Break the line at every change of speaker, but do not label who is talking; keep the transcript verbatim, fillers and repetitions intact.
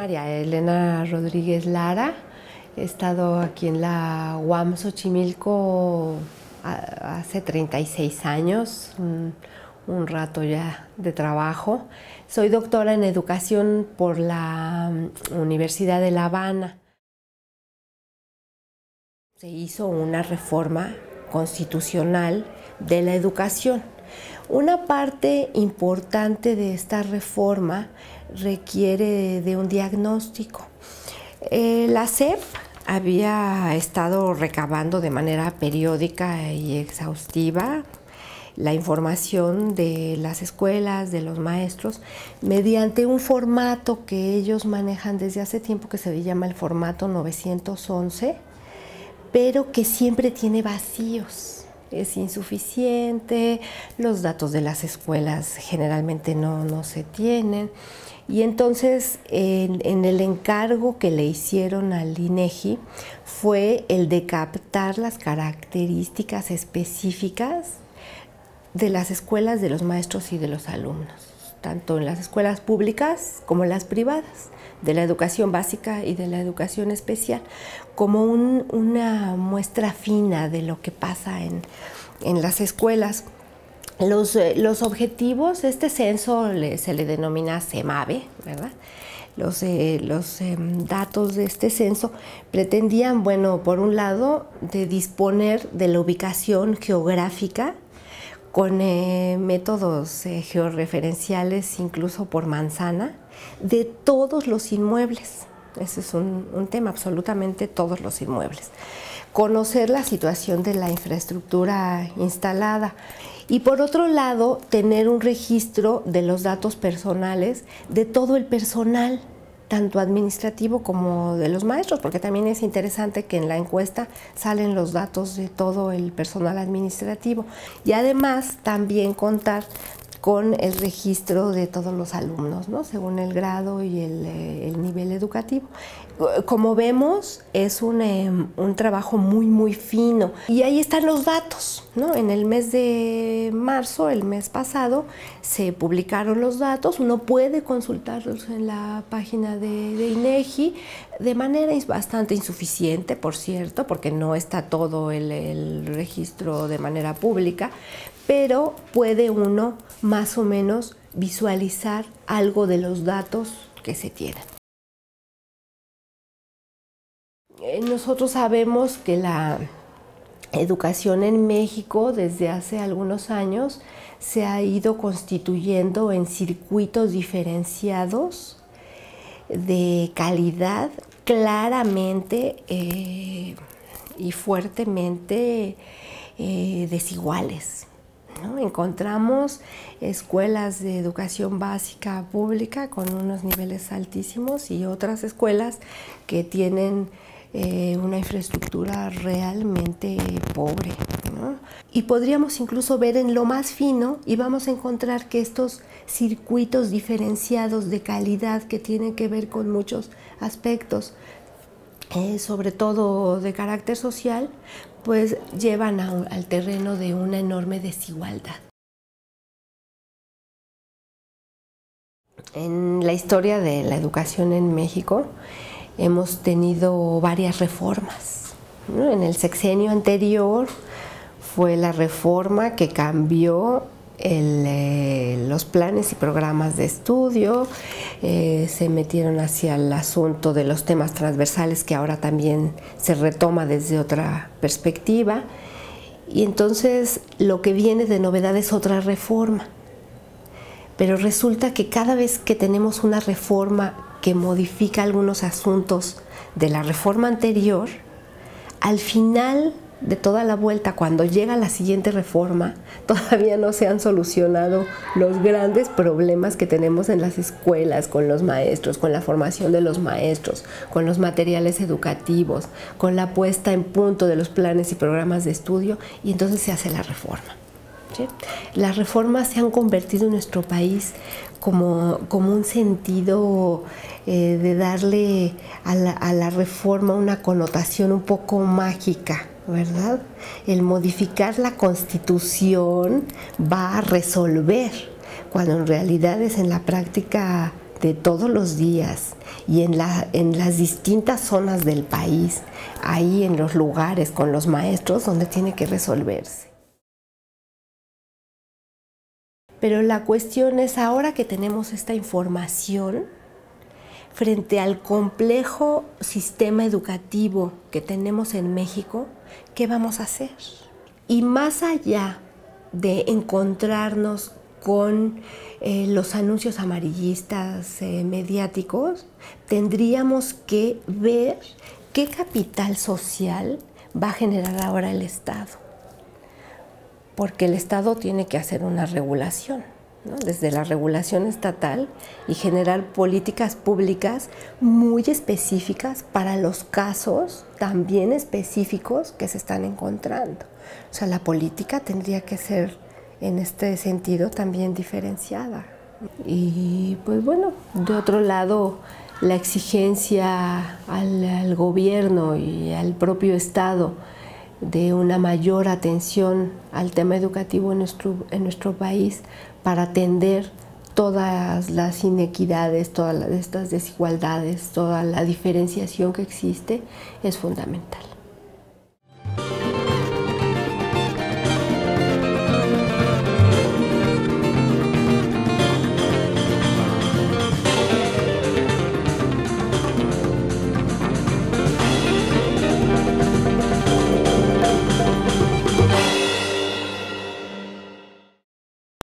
María Elena Rodríguez Lara. He estado aquí en la U A M Xochimilco hace treinta y seis años, un, un rato ya de trabajo. Soy doctora en educación por la Universidad de La Habana. Se hizo una reforma constitucional de la educación. Una parte importante de esta reforma requiere de un diagnóstico. Eh, la S E P había estado recabando de manera periódica y exhaustiva la información de las escuelas, de los maestros, mediante un formato que ellos manejan desde hace tiempo que se llama el formato novecientos once, pero que siempre tiene vacíos. Es insuficiente, los datos de las escuelas generalmente no, no se tienen. Y entonces en, en el encargo que le hicieron al INEGI fue el de captar las características específicas de las escuelas, de los maestros y de los alumnos, tanto en las escuelas públicas como en las privadas, de la educación básica y de la educación especial, como un, una muestra fina de lo que pasa en, en las escuelas. Los, los objetivos, este censo le, se le denomina CEMAVE, ¿verdad? Los, eh, los eh, datos de este censo pretendían, bueno, por un lado, de disponer de la ubicación geográfica con eh, métodos eh, georreferenciales, incluso por manzana, de todos los inmuebles. Ese es un, un tema, absolutamente todos los inmuebles. Conocer la situación de la infraestructura instalada y, por otro lado, tener un registro de los datos personales de todo el personal, tanto administrativo como de los maestros, porque también es interesante que en la encuesta salen los datos de todo el personal administrativo. Y además también contar con el registro de todos los alumnos, ¿no? Según el grado y el, el nivel educativo. Como vemos, es un, eh, un trabajo muy, muy fino. Y ahí están los datos, ¿no? En el mes de marzo, el mes pasado, se publicaron los datos. Uno puede consultarlos en la página de, de INEGI de manera bastante insuficiente, por cierto, porque no está todo el, el registro de manera pública, pero puede uno más o menos visualizar algo de los datos que se tienen. Nosotros sabemos que la educación en México desde hace algunos años se ha ido constituyendo en circuitos diferenciados de calidad claramente eh, y fuertemente eh, desiguales, ¿no? Encontramos escuelas de educación básica pública con unos niveles altísimos y otras escuelas que tienen eh, una infraestructura realmente pobre, ¿no? Y podríamos incluso ver en lo más fino y vamos a encontrar que estos circuitos diferenciados de calidad que tienen que ver con muchos aspectos, eh, sobre todo de carácter social, pues llevan a, al terreno de una enorme desigualdad. En la historia de la educación en México hemos tenido varias reformas, ¿no? En el sexenio anterior fue la reforma que cambió el, eh, los planes y programas de estudio, eh, se metieron hacia el asunto de los temas transversales que ahora también se retoma desde otra perspectiva, y entonces lo que viene de novedad es otra reforma. Pero resulta que cada vez que tenemos una reforma que modifica algunos asuntos de la reforma anterior, al final de toda la vuelta, cuando llega la siguiente reforma, todavía no se han solucionado los grandes problemas que tenemos en las escuelas, con los maestros, con la formación de los maestros, con los materiales educativos, con la puesta en punto de los planes y programas de estudio, y entonces se hace la reforma, ¿sí? Las reformas se han convertido en nuestro país como, como un sentido eh, de darle a la, a la reforma una connotación un poco mágica, ¿verdad? El modificar la Constitución va a resolver, cuando en realidad es en la práctica de todos los días y en, la, en las distintas zonas del país, ahí en los lugares con los maestros donde tiene que resolverse. Pero la cuestión es, ahora que tenemos esta información, frente al complejo sistema educativo que tenemos en México, ¿qué vamos a hacer? Y más allá de encontrarnos con eh, los anuncios amarillistas eh, mediáticos, tendríamos que ver qué capital social va a generar ahora el Estado. Porque el Estado tiene que hacer una regulación, ¿no? Desde la regulación estatal y generar políticas públicas muy específicas para los casos también específicos que se están encontrando. O sea, la política tendría que ser en este sentido también diferenciada. Y pues bueno, de otro lado, la exigencia al, al gobierno y al propio Estado de una mayor atención al tema educativo en nuestro, en nuestro país para atender todas las inequidades, todas estas desigualdades, toda la diferenciación que existe, es fundamental.